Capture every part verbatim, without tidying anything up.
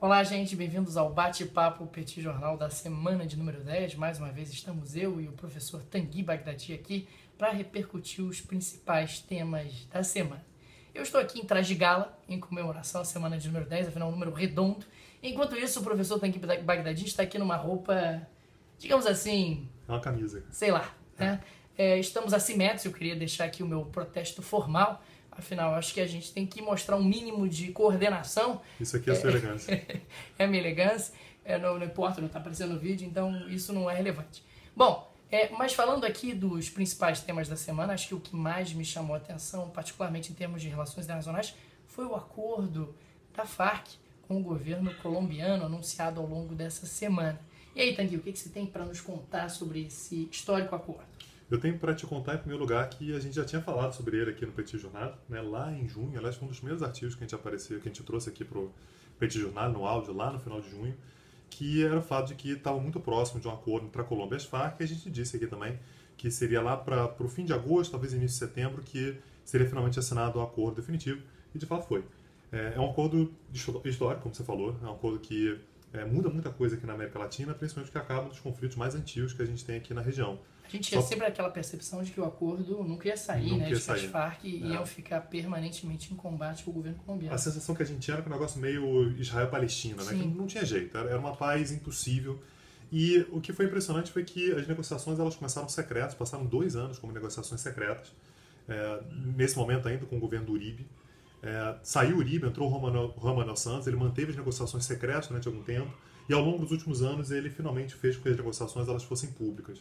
Olá, gente, bem-vindos ao Bate-Papo Petit Jornal da semana de número dez. Mais uma vez estamos eu e o professor Tanguy Bagdadi aqui para repercutir os principais temas da semana. Eu estou aqui em traje de gala, em comemoração à semana de número dez, afinal um número redondo. Enquanto isso, o professor Tanguy Bagdadi está aqui numa roupa, digamos assim... É uma camisa. Sei lá, né? É, estamos assimétricos, eu queria deixar aqui o meu protesto formal. Afinal, acho que a gente tem que mostrar um mínimo de coordenação. Isso aqui é a sua elegância. É a minha elegância. É, não, não importa, não está aparecendo no vídeo, então isso não é relevante. Bom, é, mas falando aqui dos principais temas da semana, acho que o que mais me chamou a atenção, particularmente em termos de relações internacionais, foi o acordo da Farc com o governo colombiano anunciado ao longo dessa semana. E aí, Tanguy, o que, que você tem para nos contar sobre esse histórico acordo? Eu tenho para te contar, em primeiro lugar, que a gente já tinha falado sobre ele aqui no Petit Jornal, né, lá em junho. Aliás, foi um dos primeiros artigos que a gente apareceu, que a gente trouxe aqui para o Petit Jornal, no áudio, lá no final de junho, que era o fato de que estava muito próximo de um acordo entre a Colômbia e as Farc, e a gente disse aqui também que seria lá para o fim de agosto, talvez início de setembro, que seria finalmente assinado o acordo definitivo, e de fato foi. É, é um acordo histórico, como você falou, é um acordo que é, muda muita coisa aqui na América Latina, principalmente porque acaba dos conflitos mais antigos que a gente tem aqui na região. A gente tinha Só... sempre aquela percepção de que o acordo nunca ia sair, nunca né? Ia de que sair. as Farc iam é. ficar permanentemente em combate com o governo colombiano. A sensação que a gente tinha era que o negócio meio Israel-Palestina, né? Que não tinha jeito, era uma paz impossível. E o que foi impressionante foi que as negociações elas começaram secretas, passaram dois anos como negociações secretas, é, nesse momento ainda com o governo do Uribe. É, saiu o Uribe, entrou o Juan Manuel Santos, ele manteve as negociações secretas durante algum tempo, e ao longo dos últimos anos ele finalmente fez com que as negociações elas fossem públicas.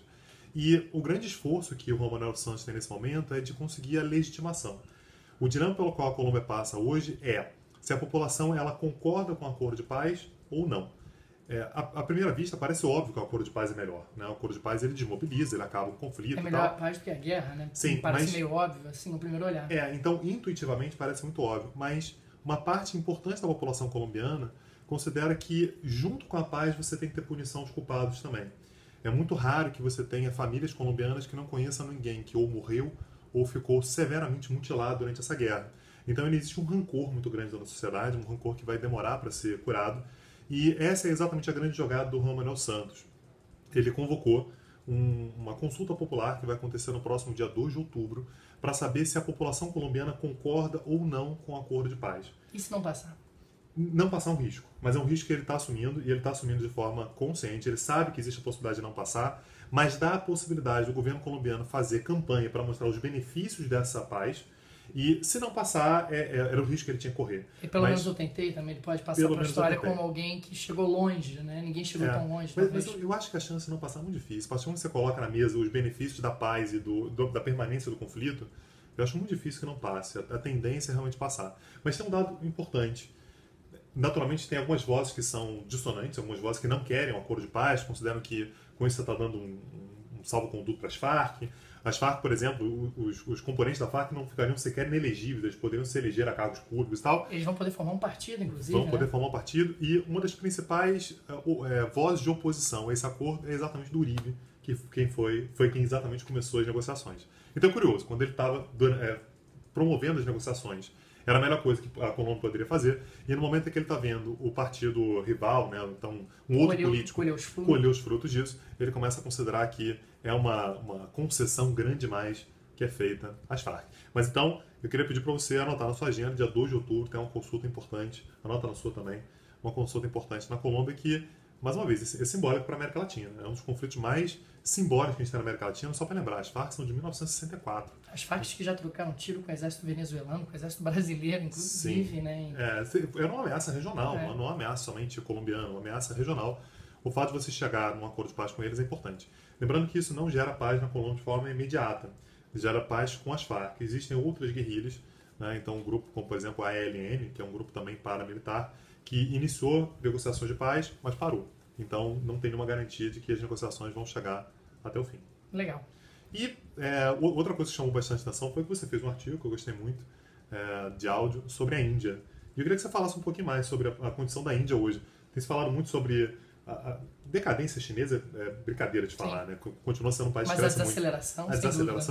E o grande esforço que o Juan Manuel Santos tem nesse momento é de conseguir a legitimação. O dilema pelo qual a Colômbia passa hoje é se a população ela concorda com o acordo de paz ou não. É, à, à primeira vista parece óbvio que o acordo de paz é melhor, né? O acordo de paz ele desmobiliza, ele acaba o conflito. É melhor a paz do que a guerra, né? Sim, parece mas... meio óbvio, assim, no primeiro olhar. É, então intuitivamente parece muito óbvio, mas uma parte importante da população colombiana considera que junto com a paz você tem que ter punição dos culpados também. É muito raro que você tenha famílias colombianas que não conheçam ninguém que ou morreu ou ficou severamente mutilado durante essa guerra. Então existe um rancor muito grande na sociedade, um rancor que vai demorar para ser curado. E essa é exatamente a grande jogada do Juan Manuel Santos. Ele convocou um, uma consulta popular que vai acontecer no próximo dia dois de outubro para saber se a população colombiana concorda ou não com o acordo de paz. E se não passar? Não passar um risco, mas é um risco que ele está assumindo e ele está assumindo de forma consciente. Ele sabe que existe a possibilidade de não passar, mas dá a possibilidade do governo colombiano fazer campanha para mostrar os benefícios dessa paz e se não passar, é, é, era o risco que ele tinha que correr. E pelo mas, menos eu tentei também, ele pode passar para a história como alguém que chegou longe, né? Ninguém chegou é, tão longe. Mas, mas eu, eu acho que a chance de não passar é muito difícil. A partir do momento que você coloca na mesa os benefícios da paz e do, do, da permanência do conflito, eu acho muito difícil que não passe. A, a tendência é realmente passar. Mas tem um dado importante. Naturalmente, tem algumas vozes que são dissonantes, algumas vozes que não querem um acordo de paz, consideram que com isso você está dando um, um salvo-conduto para as Farc. As Farc, por exemplo, os, os componentes da Farc não ficariam sequer inelegíveis, eles poderiam se eleger a cargos públicos e tal. Eles vão poder formar um partido, inclusive. Vão poder né? formar um partido, e uma das principais é, vozes de oposição a esse acordo é exatamente do Uribe, que quem foi, foi quem exatamente começou as negociações. Então é curioso, quando ele estava é, promovendo as negociações, era a melhor coisa que a Colômbia poderia fazer. E no momento em que ele está vendo o partido rival, né, então um outro colheu, político colheu os, colher os frutos disso, ele começa a considerar que é uma, uma concessão grande demais que é feita às Farc. Mas então, eu queria pedir para você anotar na sua agenda, dia dois de outubro, tem uma consulta importante, anota na sua também, uma consulta importante na Colômbia que, mais uma vez, é simbólico para a América Latina. É um dos conflitos mais simbólicos que a gente tem na América Latina, só para lembrar, as Farc são de mil novecentos e sessenta e quatro. As Farc que já trocaram tiro com o exército venezuelano, com o exército brasileiro, inclusive, Sim. né? É, era uma ameaça regional, é. não uma ameaça somente colombiana, uma ameaça regional. O fato de você chegar num acordo de paz com eles é importante. Lembrando que isso não gera paz na Colômbia de forma imediata, gera paz com as Farc. Existem outras guerrilhas, né? Então um grupo como, por exemplo, a A L N, que é um grupo também paramilitar, que iniciou negociações de paz, mas parou. Então não tem nenhuma garantia de que as negociações vão chegar até o fim. Legal. E é, outra coisa que chamou bastante atenção foi que você fez um artigo, que eu gostei muito, é, de áudio, sobre a Índia. E eu queria que você falasse um pouquinho mais sobre a, a condição da Índia hoje. Tem se falado muito sobre a, a decadência chinesa, é brincadeira de falar, Sim. né? Continua sendo um país Mas que cresce a desaceleração, muito. A desaceleração.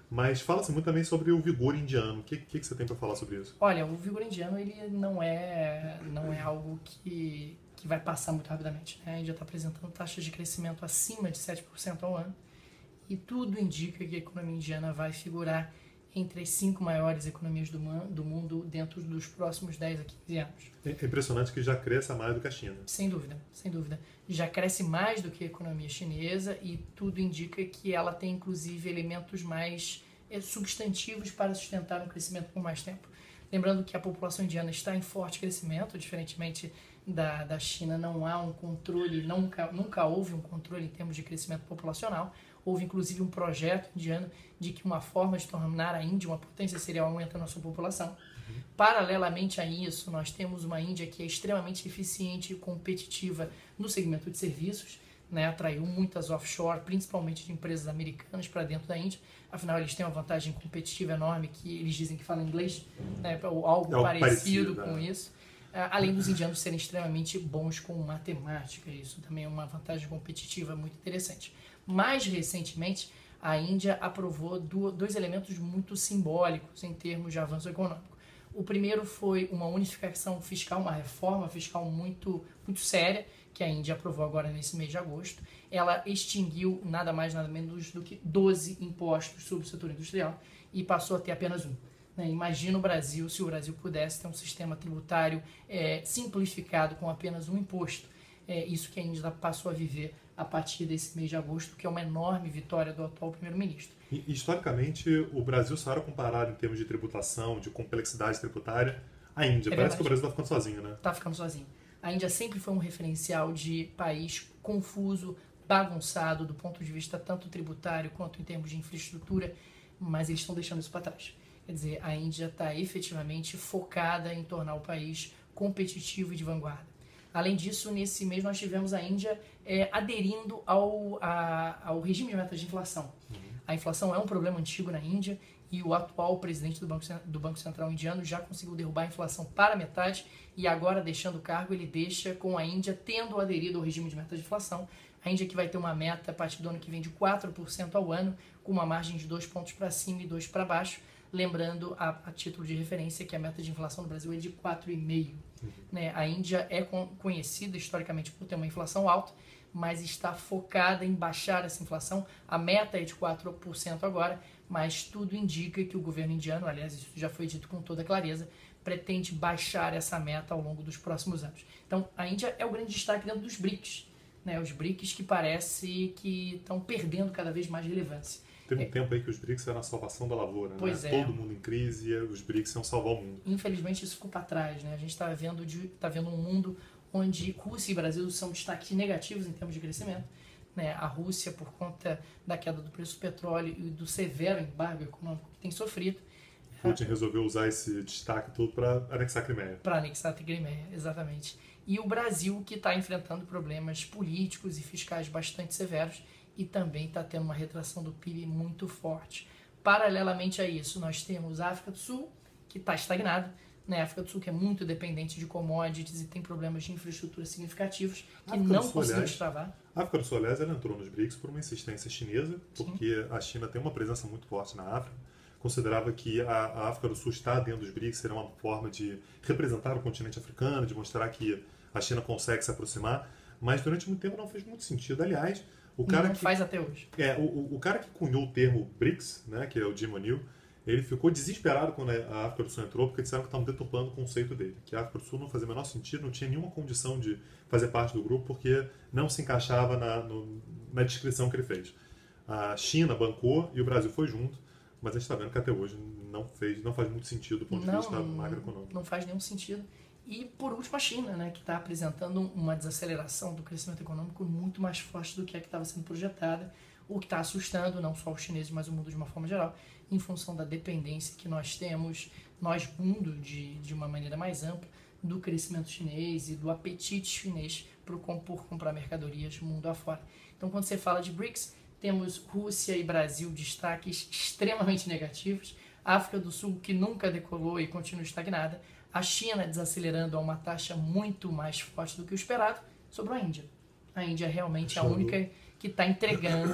Mas fala-se muito também sobre o vigor indiano. O que, que, que você tem para falar sobre isso? Olha, o vigor indiano ele não é, não é algo que, que vai passar muito rapidamente, né? A Índia está apresentando taxas de crescimento acima de sete por cento ao ano e tudo indica que a economia indiana vai figurar entre as cinco maiores economias do, do mundo dentro dos próximos dez a quinze anos. É impressionante que já cresça mais do que a China. Sem dúvida, sem dúvida. Já cresce mais do que a economia chinesa e tudo indica que ela tem, inclusive, elementos mais é, substantivos para sustentar um crescimento por mais tempo. Lembrando que a população indiana está em forte crescimento, diferentemente da, da China, não há um controle, nunca, nunca houve um controle em termos de crescimento populacional. Houve, inclusive, um projeto indiano de que uma forma de tornar a Índia uma potência seria aumentando a sua população. Uhum. Paralelamente a isso, nós temos uma Índia que é extremamente eficiente e competitiva no segmento de serviços, né? Atraiu muitas offshore, principalmente de empresas americanas, para dentro da Índia. Afinal, eles têm uma vantagem competitiva enorme, que eles dizem que falam inglês, né? Ou algo é algo parecido, parecido com é. isso. Além dos indianos serem extremamente bons com matemática, isso também é uma vantagem competitiva muito interessante. Mais recentemente, a Índia aprovou dois elementos muito simbólicos em termos de avanço econômico. O primeiro foi uma unificação fiscal, uma reforma fiscal muito, muito séria, que a Índia aprovou agora nesse mês de agosto. Ela extinguiu nada mais, nada menos do que doze impostos sobre o setor industrial e passou a ter apenas um. Imagina o Brasil, se o Brasil pudesse ter um sistema tributário é, simplificado com apenas um imposto. É isso que a Índia passou a viver a partir desse mês de agosto, que é uma enorme vitória do atual primeiro-ministro. E, historicamente, o Brasil só era comparado em termos de tributação, de complexidade tributária, à Índia. É Parece verdade. que o Brasil está ficando sozinho, né? Está ficando sozinho. A Índia sempre foi um referencial de país confuso, bagunçado, do ponto de vista tanto tributário quanto em termos de infraestrutura, mas eles estão deixando isso para trás. Quer dizer, a Índia está efetivamente focada em tornar o país competitivo e de vanguarda. Além disso, nesse mês nós tivemos a Índia é, aderindo ao, a, ao regime de metas de inflação. Uhum. A inflação é um problema antigo na Índia e o atual presidente do Banco, do Banco Central indiano já conseguiu derrubar a inflação para metade e agora, deixando o cargo, ele deixa com a Índia tendo aderido ao regime de metas de inflação. A Índia que vai ter uma meta a partir do ano que vem de quatro por cento ao ano, com uma margem de dois pontos para cima e dois para baixo. Lembrando, a, a título de referência, que a meta de inflação no Brasil é de quatro vírgula cinco por cento. Uhum. Né? A Índia é con- conhecida historicamente por ter uma inflação alta, mas está focada em baixar essa inflação. A meta é de quatro por cento agora, mas tudo indica que o governo indiano, aliás, isso já foi dito com toda clareza, pretende baixar essa meta ao longo dos próximos anos. Então, a Índia é o grande destaque dentro dos BRICS. Né? Os BRICS que parece que estão perdendo cada vez mais relevância. Teve um é. tempo aí que os BRICS eram a salvação da lavoura, pois né? É. Todo mundo em crise e os BRICS iam salvar o mundo. Infelizmente isso ficou para trás, né? A gente está vendo, de, tá vendo um mundo onde Rússia e Brasil são destaques negativos em termos de crescimento. Né? A Rússia, por conta da queda do preço do petróleo e do severo embargo econômico que tem sofrido. Putin resolveu usar esse destaque todo para anexar a Crimeia. Para anexar a Crimeia, exatamente. E o Brasil, que está enfrentando problemas políticos e fiscais bastante severos, e também está tendo uma retração do P I B muito forte. Paralelamente a isso, nós temos a África do Sul, que está estagnada, né? A África do Sul que é muito dependente de commodities e tem problemas de infraestrutura significativos que não conseguiu destravar. A África do Sul, aliás, ela entrou nos BRICS por uma insistência chinesa, porque Sim. a China tem uma presença muito forte na África. Considerava que a, a África do Sul estar dentro dos BRICS seria uma forma de representar o continente africano, de mostrar que a China consegue se aproximar, mas durante muito tempo não fez muito sentido. Aliás, o cara não que, faz até hoje. É, o, o cara que cunhou o termo BRICS, né, que é o Jim O'Neill, ele ficou desesperado quando a África do Sul entrou, porque disseram que estavam deturpando o conceito dele, que a África do Sul não fazia o menor sentido, não tinha nenhuma condição de fazer parte do grupo, porque não se encaixava na, no, na descrição que ele fez. A China bancou e o Brasil foi junto, mas a gente está vendo que até hoje não, fez, não faz muito sentido do ponto não, de vista macroeconômico. Não faz nenhum sentido. E, por último, a China, né, que está apresentando uma desaceleração do crescimento econômico muito mais forte do que a que estava sendo projetada, o que está assustando não só os chineses, mas o mundo de uma forma geral, em função da dependência que nós temos, nós mundo, de, de uma maneira mais ampla, do crescimento chinês e do apetite chinês por, por comprar mercadorias mundo afora. Então, quando você fala de BRICS, temos Rússia e Brasil destaques extremamente negativos, África do Sul, que nunca decolou e continua estagnada, a China desacelerando a uma taxa muito mais forte do que o esperado, sobrou a Índia. A Índia realmente é a única que está entregando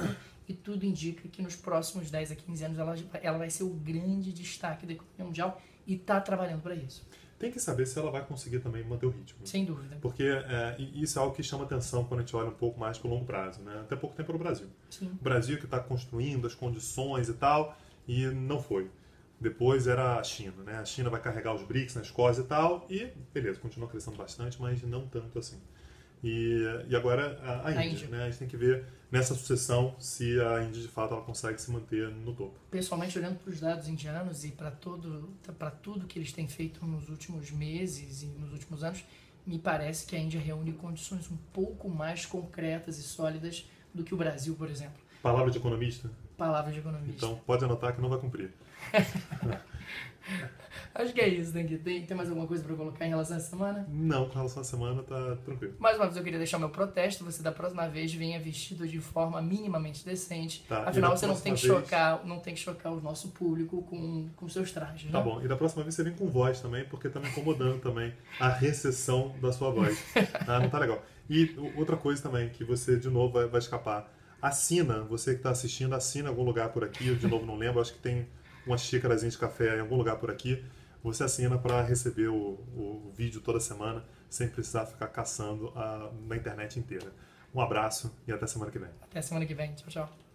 e tudo indica que nos próximos dez a quinze anos ela, ela vai ser o grande destaque da economia mundial e está trabalhando para isso. Tem que saber se ela vai conseguir também manter o ritmo. Sem dúvida. Porque é, isso é algo que chama atenção quando a gente olha um pouco mais para o longo prazo, né? Até pouco tempo no Brasil. Sim. O Brasil que está construindo as condições e tal, e não foi. Depois era a China, né? A China vai carregar os BRICS nas costas e tal, e beleza, continua crescendo bastante, mas não tanto assim. E, e agora a, a, Índia, a Índia, né? A gente tem que ver nessa sucessão se a Índia de fato ela consegue se manter no topo. Pessoalmente, olhando para os dados indianos e para todo, para tudo que eles têm feito nos últimos meses e nos últimos anos, me parece que a Índia reúne condições um pouco mais concretas e sólidas do que o Brasil, por exemplo. Palavra de economista? Palavra de economista. Então pode anotar que não vai cumprir. Acho que é isso, Dangui. Tem, tem mais alguma coisa para colocar em relação a essa semana? Não, com relação à semana tá tranquilo. Mais uma vez eu queria deixar meu protesto. Você da próxima vez venha vestido de forma minimamente decente. Tá, Afinal, você não tem que vez... chocar, não tem que chocar o nosso público com, com seus trajes, né? Tá bom. E da próxima vez você vem com voz também, porque tá me incomodando também a recessão da sua voz. Ah, não tá legal. E outra coisa também, que você de novo vai, vai escapar. Assina, você que está assistindo, assina em algum lugar por aqui. Eu de novo não lembro, acho que tem uma xícarazinha de café em algum lugar por aqui. Você assina para receber o, o vídeo toda semana, sem precisar ficar caçando a, na internet inteira. Um abraço e até semana que vem. Até semana que vem. Tchau, tchau.